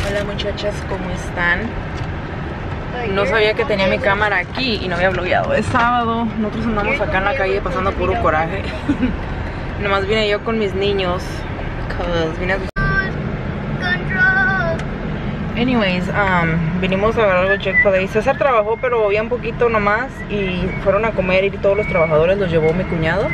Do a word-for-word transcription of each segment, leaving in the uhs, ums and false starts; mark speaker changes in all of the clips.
Speaker 1: Hola muchachas, ¿cómo están? No sabía que tenía mi cámara aquí y no había blogueado. Es sábado, nosotros andamos acá en la calle pasando puro coraje. Nomás vine yo con mis niños. Vine a... Anyways, um, vinimos a agarrar algo de Chick-fil-A. César trabajó, pero había un poquito nomás y fueron a comer y todos los trabajadores los llevó mi cuñado.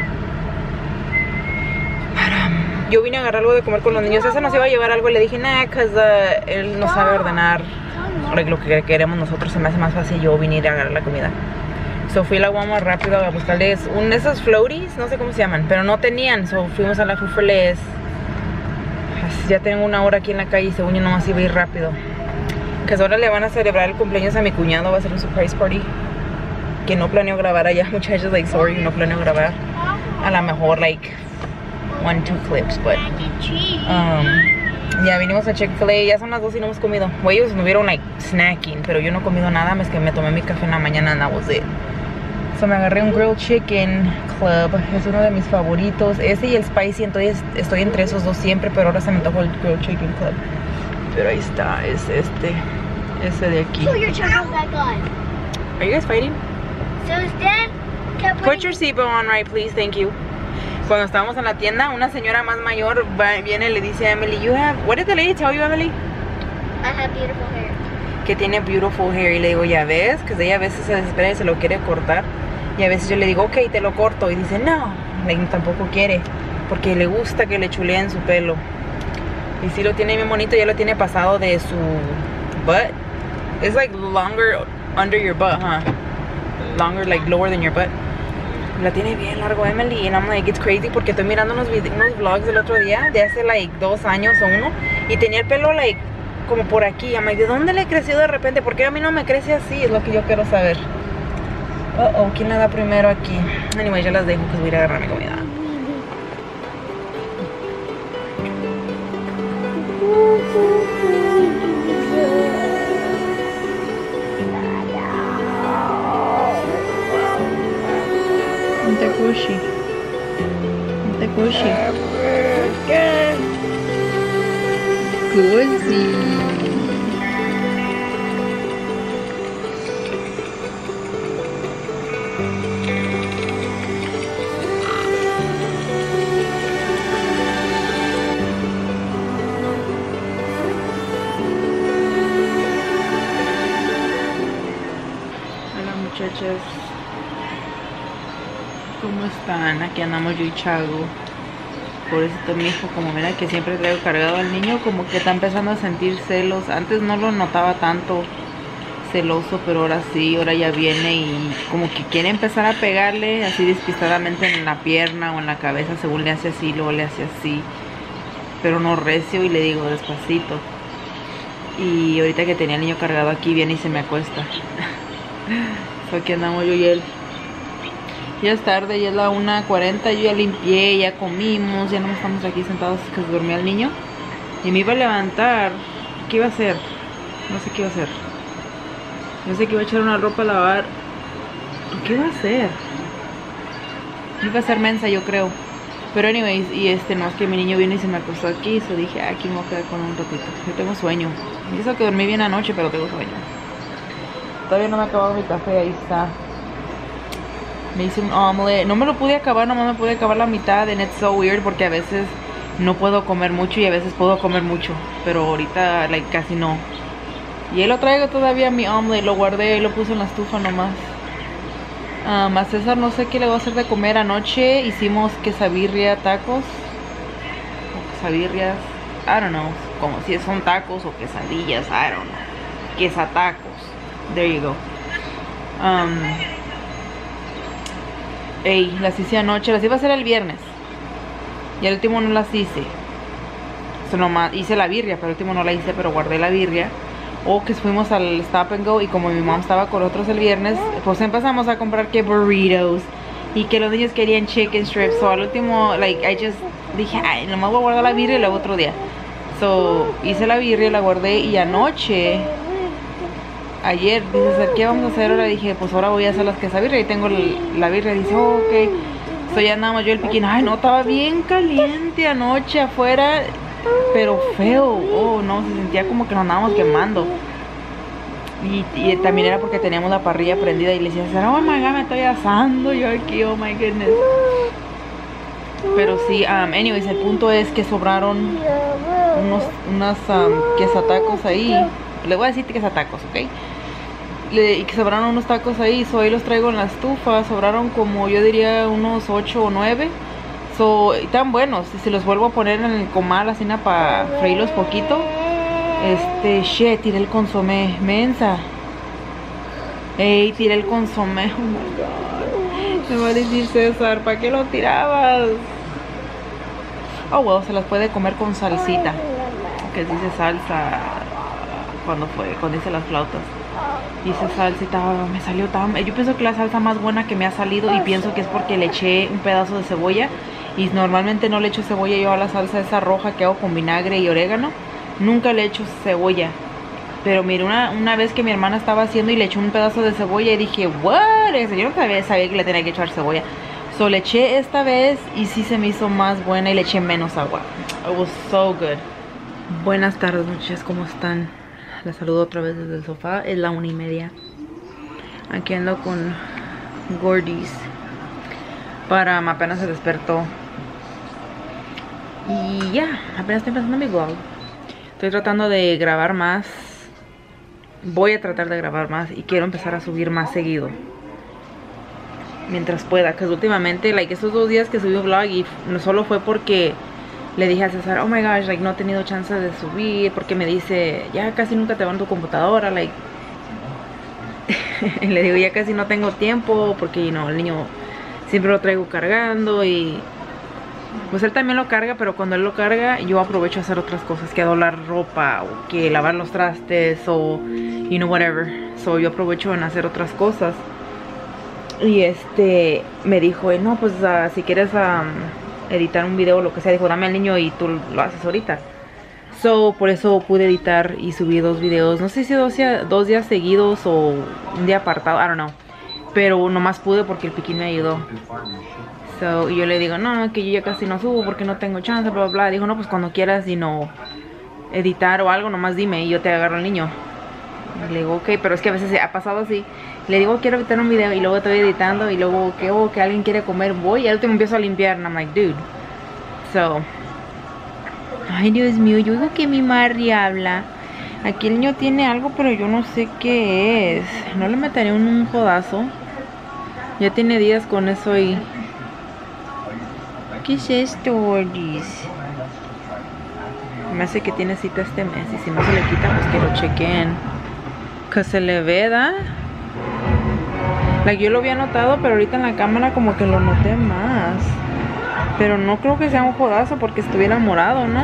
Speaker 1: Yo vine a agarrar algo de comer con los niños. César nos iba a llevar algo y le dije, nah, because uh, él no sabe ordenar lo que queremos nosotros. Se me hace más fácil yo venir a agarrar la comida. So fui a la Walmart rápido a buscarles un de esos floaties, no sé cómo se llaman, pero no tenían. So fuimos a la Fufules. Ya tengo una hora aquí en la calle y según yo nomás iba a ir rápido. Que ahora le van a celebrar el cumpleaños a mi cuñado. Va a ser un surprise party que no planeo grabar allá, muchachos. Like, sorry, no planeo grabar. A lo mejor, like, one, two clips, but um, ya vinimos a Chick-fil-A. Ya son las dos y no hemos comido. Well, ellos me vieron like snacking, pero yo no he comido nada más que me tomé mi café en la mañana and that was it. So me agarré un grilled chicken club, es uno de mis favoritos. Ese y el spicy, entonces estoy entre esos dos siempre, pero ahora se me antojó el grilled chicken club. Pero ahí está, es este, ese de aquí.
Speaker 2: So your child that gun.
Speaker 1: Are you guys fighting?
Speaker 2: So Stan kept
Speaker 1: Put your seatbelt on right, please, thank you. Cuando estábamos en la tienda, una señora más mayor va, viene y le dice a Emily, you have, what did the lady tell you, Emily?
Speaker 2: I have beautiful hair.
Speaker 1: Que tiene beautiful hair. Y le digo, ya ves, que ella a veces se desespera y se lo quiere cortar. Y a veces yo le digo, ok, te lo corto. Y dice, no, like, tampoco quiere, porque le gusta que le chuleen su pelo. Y si lo tiene bien bonito, ya lo tiene pasado de su butt. It's like longer under your butt, huh? Longer, like lower than your butt. La tiene bien largo Emily. And I'm like, it's crazy porque estoy mirando unos, unos vlogs del otro día de hace like dos años o uno. Y tenía el pelo like como por aquí. I'm like, ¿de dónde le creció de repente? ¿Por qué a mí no me crece así? Es lo que yo quiero saber. Uh oh, ¿quién la da primero aquí? Anyway, ya las dejo, pues voy a ir a agarrar mi comida. Vente Kushi. Vente Kushi. Kushi. Muchachas, ¿cómo están? Aquí andamos yo y Chago. Pobrecito mi hijo, como mira que siempre traigo cargado al niño, como que está empezando a sentir celos. Antes no lo notaba tanto celoso, pero ahora sí, ahora ya viene y como que quiere empezar a pegarle así despistadamente en la pierna o en la cabeza, según le hace así, luego le hace así, pero no recio, y le digo despacito. Y ahorita que tenía el niño cargado aquí, viene y se me acuesta. Aquí andamos yo y él. Ya es tarde, ya es la una cuarenta. Yo ya limpié, ya comimos. Ya no estamos aquí sentados que se dormía el niño. Y me iba a levantar. ¿Qué iba a hacer? No sé qué iba a hacer. No sé que iba a echar una ropa a lavar. ¿Qué iba a hacer? Iba a hacer mensa, yo creo. Pero anyways, y este, no es que mi niño viene y se me acostó aquí. Eso dije, aquí me voy a quedar con un ratito. Yo tengo sueño. Y eso que dormí bien anoche, pero tengo sueño. Todavía no me he acabado mi café, ahí está. Me hice un omelette. No me lo pude acabar, nomás me pude acabar la mitad. And it's so weird porque a veces no puedo comer mucho y a veces puedo comer mucho. Pero ahorita, like, casi no. Y ahí lo traigo todavía mi omelette. Lo guardé y lo puse en la estufa nomás. Um, a César no sé qué le voy a hacer de comer. Anoche hicimos quesabirria tacos. O quesabirrias. I don't know. Como si son tacos o quesadillas. I don't know. Quesatacos. There you go. Um, ey, las hice anoche. Las iba a hacer el viernes. Y el último no las hice. So, nomás hice la birria, pero el último no la hice, pero guardé la birria. O que fuimos al Stop and Go y como mi mamá estaba con otros el viernes, pues empezamos a comprar que burritos y que los niños querían chicken strips. So al último, like, I just dije, ay, nomás voy a guardar la birria y luego otro día. So hice la birria, la guardé y anoche ayer, dices, ¿qué vamos a hacer ahora? Dije, pues ahora voy a hacer las quesabirria y tengo la birria. Dice, oh, ok. So ya andamos yo el piquín. Ay, no, estaba bien caliente anoche afuera. pero feo. Oh, no, se sentía como que nos andábamos quemando. Y, y también era porque teníamos la parrilla prendida y le decía, oh my god, me estoy asando yo aquí, oh my goodness. Pero sí, um, anyways, el punto es que sobraron unos unas, um, quesatacos ahí. Le voy a decir quesatacos, ¿ok? Le, y que sobraron unos tacos ahí, so ahí los traigo en la estufa. Sobraron como yo diría unos ocho o nueve. So, tan buenos. Y si los vuelvo a poner en el comal así para freírlos poquito. Este, shit, tiré el consomé, mensa. Ey, tiré el consomé, oh my god. Me va a decir César, ¿para qué lo tirabas? Oh, well, se las puede comer con salsita. Que dice salsa cuando fue, cuando hice las flautas. Hice salsita, me salió tan... Yo pienso que la salsa más buena que me ha salido y pienso que es porque le eché un pedazo de cebolla. Y normalmente no le echo cebolla yo a la salsa esa roja que hago con vinagre y orégano. Nunca le echo cebolla. Pero mire, una, una vez que mi hermana estaba haciendo y le echó un pedazo de cebolla y dije, what? Yo no sabía, sabía que le tenía que echar cebolla. So le eché esta vez y sí se me hizo más buena y le eché menos agua. It was so good. Buenas tardes, muchachas, ¿cómo están? Les saludo otra vez desde el sofá. Es la una y media. Aquí ando con Gordis. Para apenas se despertó. Y ya, yeah, apenas estoy empezando mi vlog. Estoy tratando de grabar más. Voy a tratar de grabar más. Y quiero empezar a subir más seguido. Mientras pueda. Que últimamente, like, estos dos días que subí un vlog. Y no solo fue porque le dije a César, oh my gosh, like, no he tenido chance de subir. Porque me dice, ya casi nunca te van tu computadora. Like, le digo, ya casi no tengo tiempo. Porque, you know, el niño siempre lo traigo cargando. Y pues él también lo carga, pero cuando él lo carga yo aprovecho a hacer otras cosas, que doblar ropa o que lavar los trastes o you know whatever. So yo aprovecho en hacer otras cosas. Y este me dijo, no pues uh, si quieres um, editar un video o lo que sea, dijo, dame al niño y tú lo haces ahorita. So por eso pude editar y subí dos videos, no sé si dos, dos días seguidos o un día apartado, I don't know. Pero nomás pude porque el Piquín me ayudó. So, y yo le digo, no, que yo ya casi no subo porque no tengo chance, bla, bla, bla. Dijo, no, pues cuando quieras y no editar o algo, nomás dime y yo te agarro al niño. Y le digo, ok, pero es que a veces ha pasado así. Le digo, quiero editar un video y luego estoy editando y luego que, oh, que alguien quiere comer, voy y al último empiezo a limpiar. And I'm like, dude. So, ay, Dios mío, yo digo que mi Mari habla. Aquí el niño tiene algo, pero yo no sé qué es. No le meteré un, un jodazo. Ya tiene días con eso y... ¿Qué es esto, Gordis? Me hace que tiene cita este mes y si no se le quita, pues que lo chequen. Que se le ve, ¿da? Like, yo lo había notado, pero ahorita en la cámara como que lo noté más. Pero no creo que sea un jodazo porque estuviera morado, ¿no?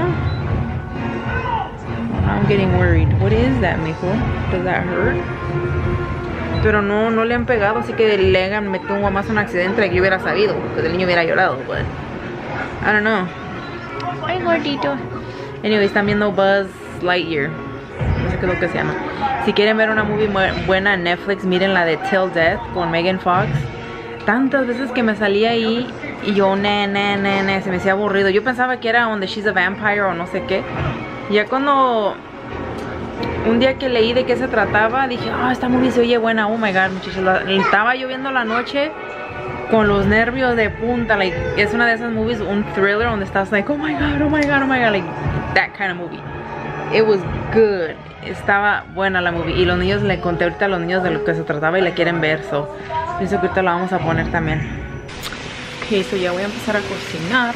Speaker 1: I'm getting worried. What is that, mijo? Does that hurt? Pero no, no le han pegado, así que le han metido un guamazo en un accidente que yo hubiera sabido, porque el niño hubiera llorado, but I don't know. Ay, gordito. Anyways, están viendo Buzz Lightyear. No sé qué es lo que se llama. Si quieren ver una movie buena en Netflix, miren la de Till Death con Megan Fox. Tantas veces que me salía ahí y yo, ne, ne, ne, ne, se me hacía aburrido. Yo pensaba que era donde She's a Vampire o no sé qué. Ya cuando... un día que leí de qué se trataba, dije, ah, oh, esta movie se oye buena. Oh my god, muchachos. Estaba yo viendo la noche con los nervios de punta. Like, es una de esas movies, un thriller donde estás like, oh my god, oh my god, oh my god. Like, that kind of movie. It was good. Estaba buena la movie. Y los niños, le conté ahorita a los niños de lo que se trataba y la quieren ver. So, pienso que ahorita la vamos a poner también. Ok, so ya voy a empezar a cocinar.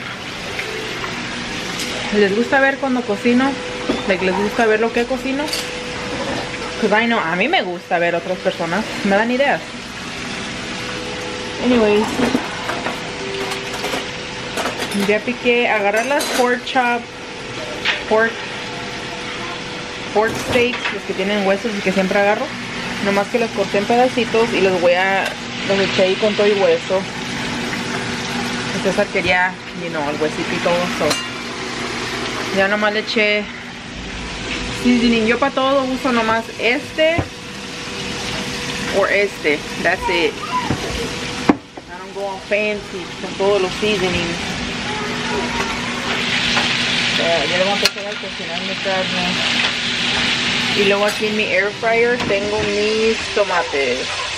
Speaker 1: ¿Les gusta ver cuando cocino? Like, ¿les gusta ver lo que cocino? Because I know, a mí me gusta ver otras personas. Me dan ideas. Anyways. Ya piqué, agarrar las pork chop. Pork. Pork steaks, los que tienen huesos y que siempre agarro. Nomás que los corté en pedacitos y los voy a... los eché ahí con todo y hueso. César quería, you know, el huesito y todo eso. Ya nomás le eché seasoning. Yo para todo uso nomás este o este. That's it. I don't go on fancy con todos los seasonings. Ya, ya le voy a empezar a cocinar mi carne. Y luego aquí en mi air fryer tengo mis tomates.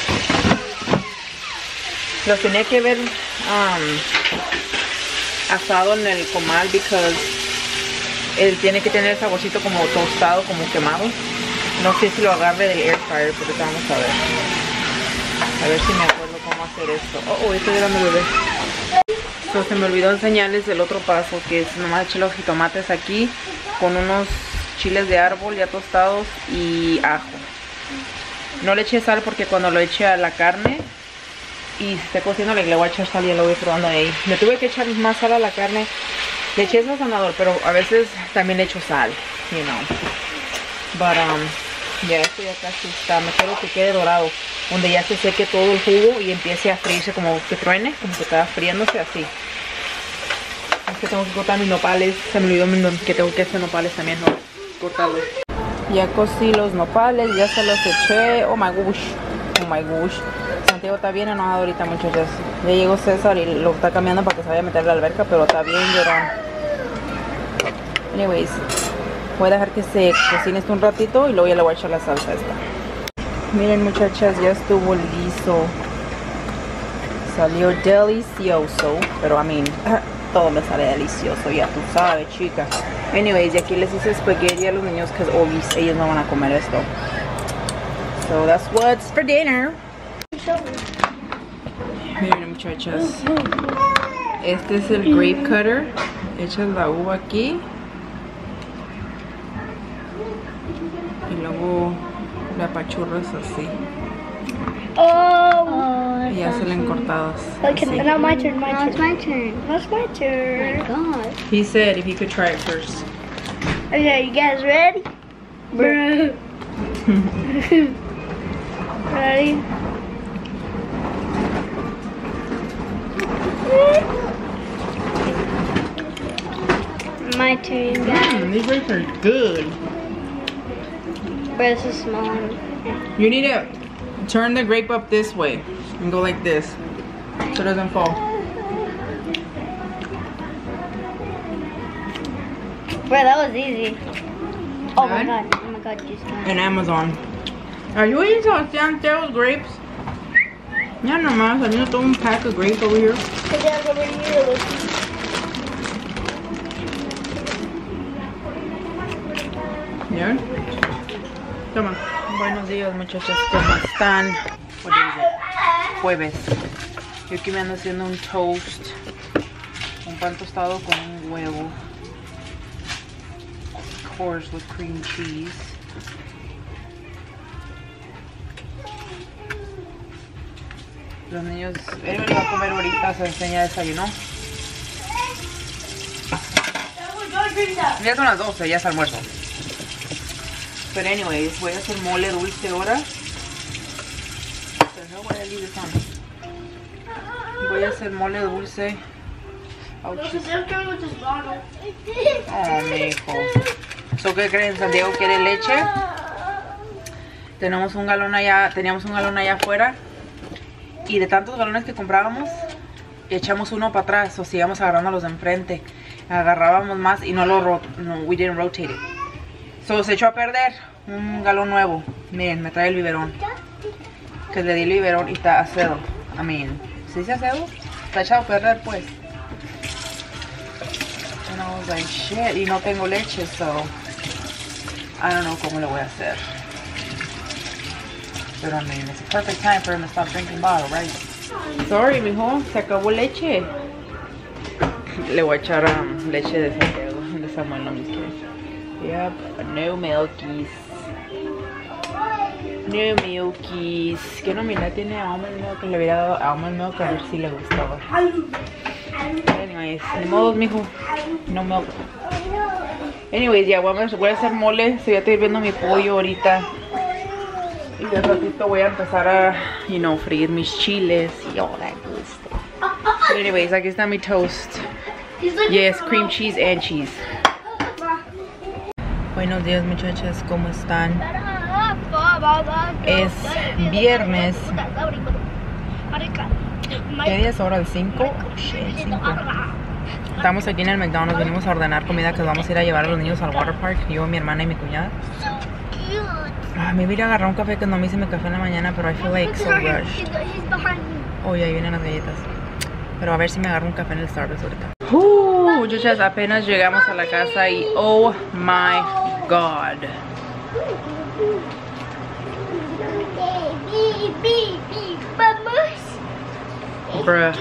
Speaker 1: Los tenía que ver um, asado en el comal because él tiene que tener el saborcito como tostado, como quemado. No sé si lo agarre del air fryer, pero vamos a ver. A ver si me acuerdo cómo hacer esto. Oh, oh, estoy llorando, bebé. So, se me olvidó enseñarles el otro paso, que es nomás eché los jitomates aquí con unos chiles de árbol ya tostados y ajo. No le eché sal porque cuando lo eché a la carne y se esté cociendo le voy a echar sal y lo voy probando ahí. Le tuve que echar más sal a la carne. Le eché sazonador, pero a veces también le echo sal, you know. But, um, ya esto ya casi está. Me quiero que quede dorado, donde ya se seque todo el jugo y empiece a freírse, como que truene, como que está friéndose así. Es que tengo que cortar mis nopales. Se me olvidó que tengo que hacer nopales también, no cortarlos. Ya cocí los nopales, ya se los eché. Oh my gosh, oh my gosh. Santiago está bien enojado ahorita, muchachos. Ya llegó César y lo está cambiando para que se vaya a meter a la alberca, pero está bien llorón. Anyways, voy a dejar que se cocine esto un ratito y luego ya le voy a echar la salsa esta. Miren, muchachas, ya estuvo listo. Salió delicioso, pero a mí todo me sale delicioso, ya tú sabes, chica. Anyways, y aquí les hice spaghetti a los niños que obviamente ellos no van a comer esto. So that's what's for dinner. Miren, muchachas, este es el grape cutter. Echas la uva aquí y luego la apachurras así.
Speaker 2: Oh,
Speaker 1: Y ya salen cortadas.
Speaker 2: okay,
Speaker 1: así.
Speaker 2: now my turn, my turn. It's my turn. That's my turn. Oh my god.
Speaker 1: He said if he could try it first.
Speaker 2: Okay, you guys ready? Bro. Ready? My turn, guys.
Speaker 1: Mm, these grapes are good.
Speaker 2: But it's a small one.
Speaker 1: You need to turn the grape up this way and go like this so it doesn't fall.
Speaker 2: Bro, that was easy. Oh my
Speaker 1: Good?
Speaker 2: god. Oh my god, you just got it.
Speaker 1: And Amazon. Are you eating some Santiago's grapes? Yeah, nomás. I need to throw un pack of grapes over here.
Speaker 2: Put that over here, look.
Speaker 1: ¿Ya? Toma. Buenos días, muchachos. ¿Cómo están? What is it? Jueves. Yo aquí me ando haciendo un toast. Un pan tostado con un huevo. Of course, with cream cheese. Los niños, él me lo va a comer ahorita, se enseña desayuno. Ya son las doce, ya es almuerzo. Pero anyways, voy a hacer mole dulce ahora. Pero no voy a leave this on. Voy a hacer mole dulce. Oh, mijo. So, ¿qué creen? Santiago quiere leche. Tenemos un galón allá, teníamos un galón allá afuera. Y de tantos galones que comprábamos, echamos uno para atrás, o sigamos agarrando los de enfrente. Agarrábamos más y no lo ro no, we didn't rotate it. So, se echó a perder un galón nuevo. Miren, me trae el biberón. Que le di el biberón y está acedo. I mean, ¿sí dice acedo? Está echado a perder, pues. And I was like, shit, y no tengo leche, so I don't know cómo le voy a hacer. Pero, I mean, it's a perfect time for him to stop drinking bottle, right? Sorry, mijo, se acabó leche. Le voy a echar um, leche de Santiago, de Samuel, no me quiere. Yep, no milkies. No milkies. Que no, mira, tiene almond milk. Le hubiera dado almond milk a ver si le gustaba. Anyways, ni modos, mijo. No milk. Anyways, ya voy a, voy a hacer mole. So ya estoy viendo mi pollo ahorita. Y de ratito voy a empezar a, you know, freír mis chiles y all that good stuff. But anyways, aquí está mi toast. Yes, cream cheese and cheese. Buenos días, muchachas, ¿cómo están? Es viernes. ¿Qué día es ahora? ¿El cinco? Shit, cinco. Estamos aquí en el McDonald's, venimos a ordenar comida que vamos a ir a llevar a los niños al water park. Yo, mi hermana y mi cuñada. Ah, me voy a ir a agarrar un café que no me hice mi café en la mañana, pero I feel like so rushed. Oh, ya ahí vienen las galletas. Pero a ver si me agarro un café en el Starbucks ahorita. Uh, muchachas, apenas llegamos a la casa y oh my god. Bruh.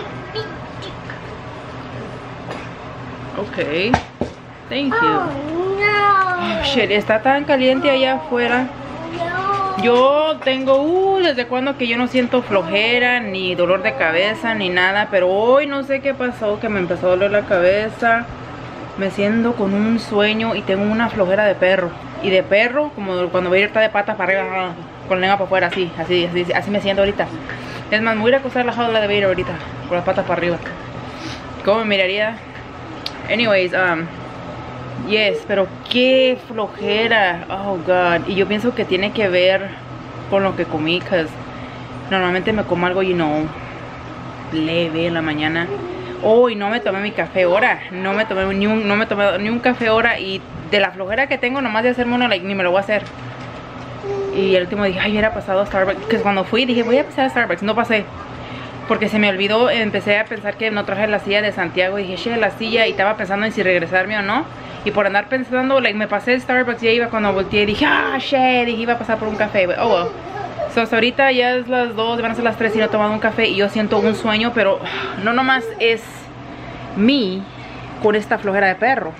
Speaker 1: Ok. Thank you. Oh, shit, está tan caliente allá afuera. Yo tengo, uh, desde cuando que yo no siento flojera, ni dolor de cabeza, ni nada. Pero hoy no sé qué pasó, que me empezó a doler la cabeza. Me siento con un sueño y tengo una flojera de perro. Y de perro, como cuando voy a ir de patas para arriba, con la lengua para afuera, así, así, así, así me siento ahorita. Es más, me voy a ir a acostar la jaula de Vader ahorita, con las patas para arriba. ¿Cómo me miraría? Anyways, um, yes, pero qué flojera. Oh god. Y yo pienso que tiene que ver con lo que comí, because normalmente me como algo, you know, leve en la mañana. Oh, y no me tomé mi café ahora. No me tomé ni un, no me tomé ni un café ahora. Y de la flojera que tengo, nomás de hacerme uno, like, ni me lo voy a hacer. Y el último dije, ay, hubiera pasado a Starbucks. Que cuando fui dije, voy a pasar a Starbucks. No pasé. Porque se me olvidó, empecé a pensar que no traje la silla de Santiago. Y dije, che, la silla. Y estaba pensando en si regresarme o no. Y por andar pensando, like, me pasé el Starbucks. Y ya iba cuando volteé. Dije, ah, shit. Dije, iba a pasar por un café. But, oh, well. So, hasta ahorita ya es las dos, van a ser las tres y no he tomado un café. Y yo siento un sueño, pero no nomás es mí con esta flojera de perro.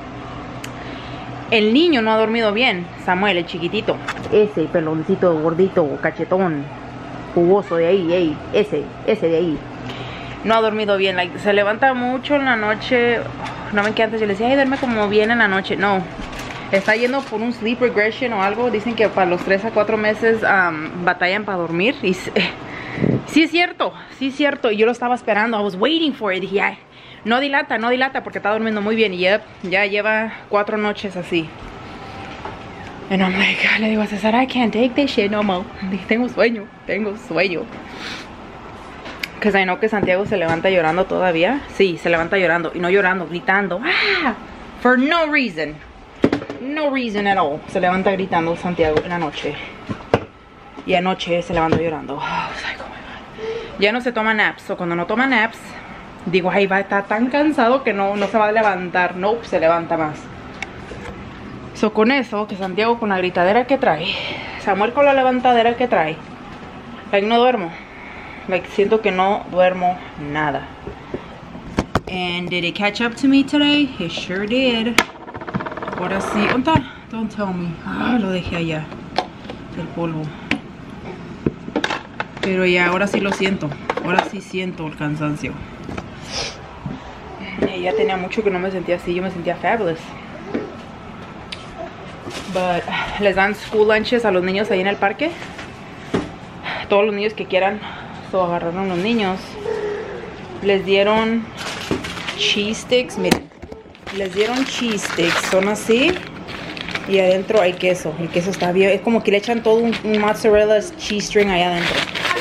Speaker 1: El niño no ha dormido bien. Samuel, el chiquitito. Ese peloncito gordito, cachetón, jugoso de ahí, ahí. Ese, ese de ahí. No ha dormido bien. Like, se levanta mucho en la noche. No me encanta. Yo le decía, ay, duerme como bien en la noche. No. Está yendo por un sleep regression o algo. Dicen que para los tres a cuatro meses um, batallan para dormir. Y sí es cierto. Sí es cierto. Y yo lo estaba esperando. I was waiting for it. Dije, ay, no dilata, no dilata porque está durmiendo muy bien. Y ya, ya lleva cuatro noches así. And I'm like, le digo a César, I can't take this shit no more. Dije, tengo sueño, tengo sueño. Because I know que Santiago se levanta llorando todavía. Sí, se levanta llorando. Y no llorando, gritando. Ah, for no reason. No reason at all. Se levanta gritando Santiago en la noche. Y anoche se levanta llorando. Oh, like, oh my God. Ya no se toma naps. O cuando no toma naps, digo, ay, va a estar tan cansado que no, no se va a levantar. No, nope, se levanta más. So, con eso, que Santiago con la gritadera que trae, Samuel con la levantadera que trae, like, no duermo. Like, siento que no duermo nada. And did it catch up to me today? It sure did. Ahora sí. ¿Dónde está? Don't tell me. Ah, lo dejé allá. El polvo. Pero ya, ahora sí lo siento. Ahora sí siento el cansancio. Y ya tenía mucho que no me sentía así. Yo me sentía fabulous. But, les dan school lunches a los niños ahí en el parque. Todos los niños que quieran. So, agarraron los niños. Les dieron cheese sticks. Miren. Les dieron cheese sticks. Son así. Y adentro hay queso. El queso está bien. Es como que le echan todo un, un mozzarella cheese string allá adentro.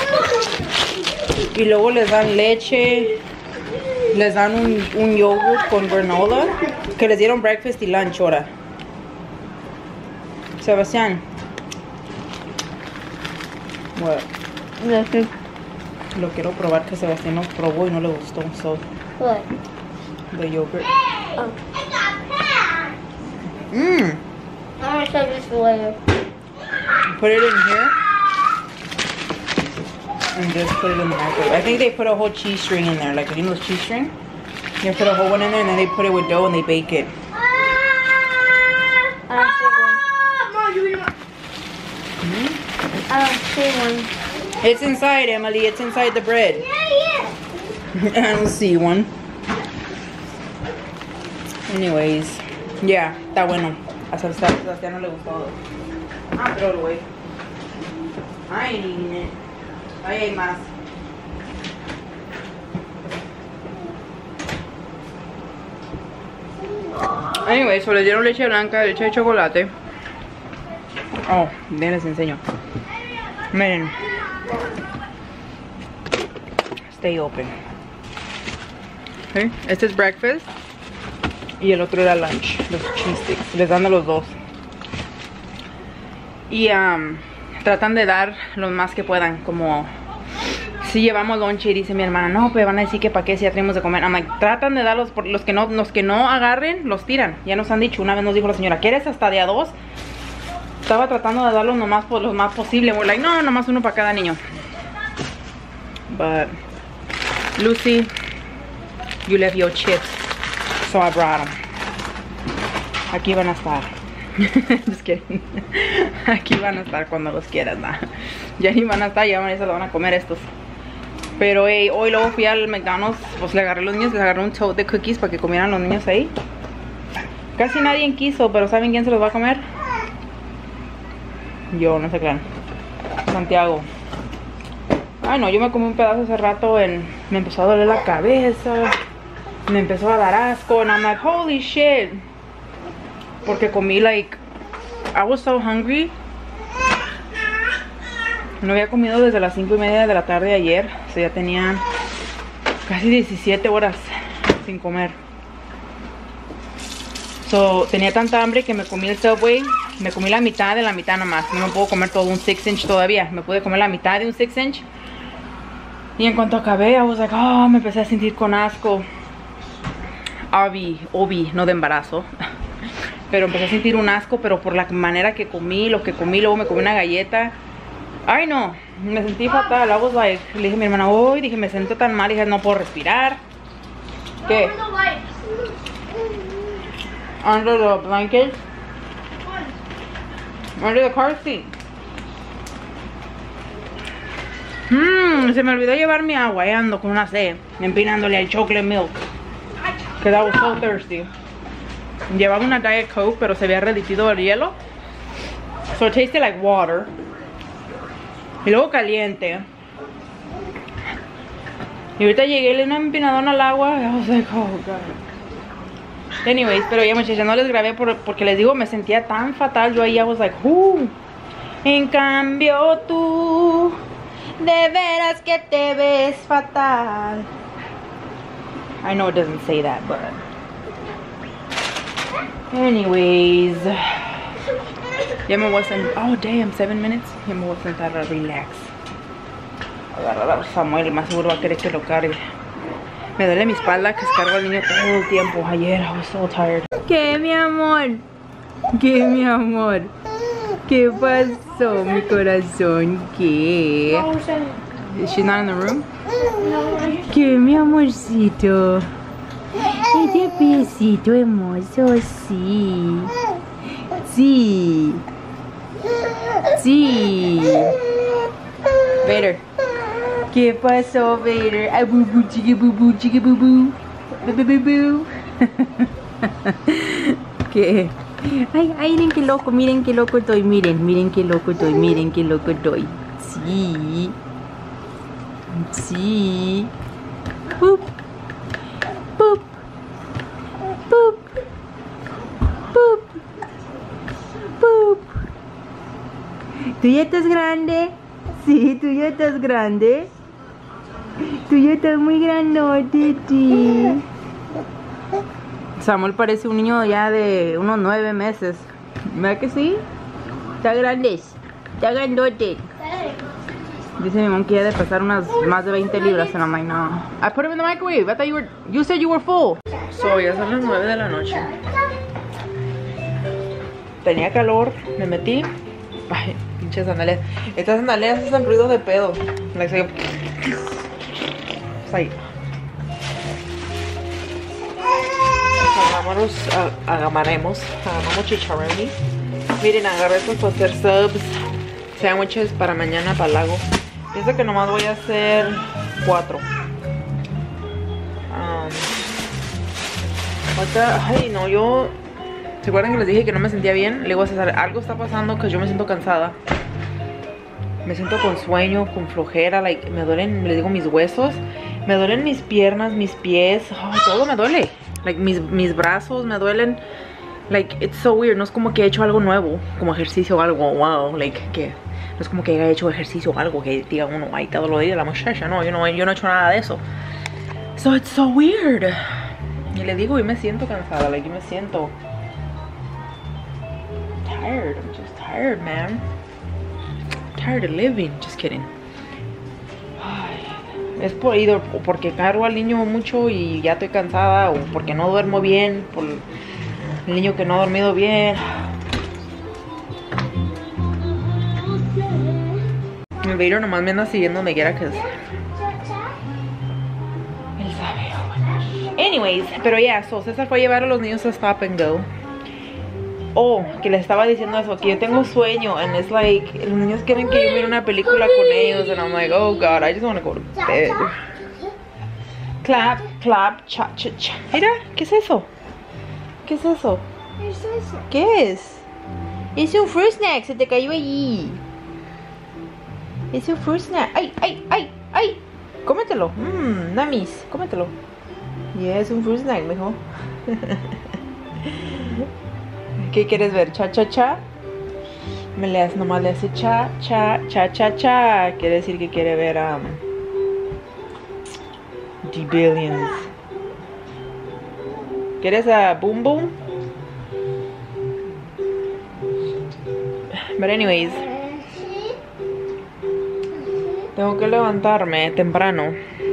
Speaker 1: Y luego les dan leche. Les dan un, un yogurt con granola. Que les dieron breakfast y lunch ahora. Sebastián. What?
Speaker 2: Nothing.
Speaker 1: Lo quiero probar, que Sebastián no probó y no le gustó. So,
Speaker 2: What?
Speaker 1: the yogurt.
Speaker 2: Oh.
Speaker 1: Mmm.
Speaker 2: I'm gonna show this later.
Speaker 1: Put it in here. And just put it in the microwave. I think they put a whole cheese string in there. Like, you know the cheese string? They put a whole one in there and then they put it with dough and they bake it.
Speaker 2: I don't see one.
Speaker 1: Mm-hmm.
Speaker 2: I don't see one.
Speaker 1: It's inside, Emily. It's inside the bread.
Speaker 2: Yeah,
Speaker 1: I don't see one. Anyways. Yeah, está bueno. A Sebastián no le gustó. Ah, pero güey. I ain't eating it. Ahí hay más. Anyway, so les dieron leche blanca, leche de chocolate. Oh, bien, les enseño. Miren. Stay open. Okay. Este es breakfast. y el otro era lunch, los cheese sticks. Les dan a los dos. Y um, tratan de dar lo más que puedan, como si llevamos lonche y dice mi hermana, no, pues van a decir que para qué si ya tenemos de comer. I'm like, tratan de dar los, los que no, los que no agarren, los tiran. Ya nos han dicho, una vez nos dijo la señora, ¿quieres hasta de a dos? Estaba tratando de darlos lo más, lo más posible. We're like, no, nomás uno para cada niño. But Lucy, you left your chips, so I brought them. Aquí van a estar. Just kidding. Aquí van a estar cuando los quieras, nah. Ya ni van a estar, ya se lo van a comer estos. Pero hey, hoy luego fui al McDonald's, pues le agarré a los niños, les agarré un tote de cookies para que comieran los niños ahí. Casi nadie quiso, pero ¿saben quién se los va a comer? Yo, no sé qué. Santiago. Ay no, yo me comí un pedazo hace rato en... Me empezó a doler la cabeza. Me empezó a dar asco. And I'm like, holy shit. Porque comí like... I was so hungry. No había comido desde las cinco y media de la tarde de ayer. O sea, ya tenía casi diecisiete horas sin comer. So, tenía tanta hambre que me comí el Subway. Me comí la mitad de la mitad nomás. No me puedo comer todo un six inch todavía. Me pude comer la mitad de un six inch. Y en cuanto acabé, I was like, oh, me empecé a sentir con asco. Obi, obi, no de embarazo. Pero empecé a sentir un asco, pero por la manera que comí, lo que comí, luego me comí una galleta. Ay no, me sentí fatal. I was like, le dije a mi hermana, uy, dije, me siento tan mal, dije, no puedo respirar. ¿Qué? Under the blanket. Under the car seat. Mmm, se me olvidó llevar mi agua. Ya ando con una sed, empinándole al chocolate milk. Que I was so thirsty. Llevaba una Diet Coke, pero se había derretido el hielo. So it tasted like water. Y luego caliente. Y ahorita llegué, le di una empinadona al agua. I was like, oh god. Anyways, pero ya muchachos, no les grabé por, porque les digo, me sentía tan fatal. Yo ahí I was like, uh. En cambio tú, de veras que te ves fatal. I know it doesn't say that, but anyways, ya me voy a sentar. Oh damn, seven minutes. Ya me voy a sentar a relax. Agarrar a Samuel, más seguro va a querer que lo cargue. Me duele mi espalda que cargo al niño todo el tiempo. Ayer I was so tired. ¿Qué, mi amor? ¿Qué, mi amor? ¿Qué pasó, mi corazón? ¿Qué? Is she not in the room? ¿Qué, mi amorcito? Este piecito hermoso, sí. Sí. Sí. Vader. ¿Qué pasó, Vader? Ay, bu bu, chiqui bu bu, chiqui bu bu. Bu bu bu bu. ¿Qué? Ay, ay, miren qué loco, miren qué loco estoy, miren, miren qué loco estoy, miren qué loco estoy. Sí. Sí. Pup. Pup. Pup. Pup. Pup. ¿Tú ya estás grande? Sí, tú ya estás grande. Tú ya estás muy grandote, ti. Samuel parece un niño ya de unos nueve meses. ¿Verdad que sí? Está grande. Está grandote. Dice mi mamá que ya de pesar unas más de veinte libras. And I'm like, no. I put him in the microwave. I thought you were, you said you were full. So, ya son las nueve de la noche. Tenía calor, me metí. Ay, pinches sandalias. Estas sandalias hacen ruido de pedo. Like, so, ahí. Agarramos, agarraremos, agarramos chicharroni. Miren, agarré estos para hacer subs, sandwiches para mañana para el lago. Pienso que nomás voy a hacer cuatro. Um, otra, ay, no, yo. ¿Se acuerdan que les dije que no me sentía bien? Le digo a César, algo está pasando que yo me siento cansada. Me siento con sueño, con flojera, like, me duelen, les digo, mis huesos. Me duelen mis piernas, mis pies, oh, todo me duele. Like, mis, mis brazos me duelen. Like, it's so weird. No es como que he hecho algo nuevo, como ejercicio o algo, wow. Like, que no es como que haya hecho ejercicio o algo que diga uno, ay, todo lo dice la muchacha. No, yo no, yo no he hecho nada de eso. So, it's so weird. Y le digo, y me siento cansada, like, yo me siento tired. I'm just tired, man. Tired of living. Just kidding. Ay, es por either porque cargo al niño mucho y ya estoy cansada, o porque no duermo bien, por el niño que no ha dormido bien. El Vader nomás me anda siguiendo donde quiera que es. Él sabe, oh my gosh. Anyways, pero ya, yeah, so César fue a llevar a los niños a Stop and Go. Oh, que les estaba diciendo eso, que yo tengo sueño, and it's like, los niños quieren que yo mire una película con ellos, and I'm like, oh God, I just want to go to bed. Clap, clap, cha, cha, cha. Mira, ¿qué es eso? ¿Qué es eso?
Speaker 2: ¿Qué es eso?
Speaker 1: ¿Qué es? Es un fruit snack, se te cayó allí. Es un fruit snack. ¡Ay, ay, ay, ay! Cómetelo. Mmm, namis, cómetelo. Y es un fruit snack, mijo. ¿Qué quieres ver? ¿Cha, cha, cha? Me le hace, nomás le hace cha, cha, cha, cha, cha. Quiere decir que quiere ver a... Um, The Billions. ¿Quieres a Boom Boom? But anyways, tengo que levantarme temprano,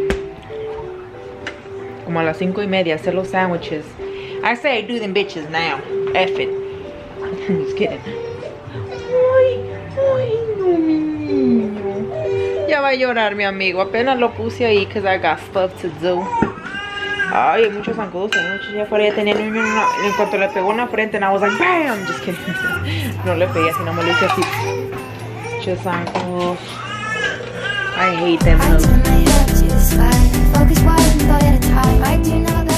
Speaker 1: como a las cinco y media, hacer los sándwiches. I say I do them bitches now. F it. I'm just kidding. Ay, ay, no, mi niño. Ya va a llorar mi amigo. Apenas lo puse ahí because I got stuff to do. Ay, hay muchos zancudos, hay muchos allá afuera. Ya tenía el niño en, una, en cuanto le pegó una frente, and I was like, bam, just kidding. No le pegué así, no me lo hice así. Muchos zancudos. I hate them. I turn my head to the sky, focus wide and bow at a time. I do know that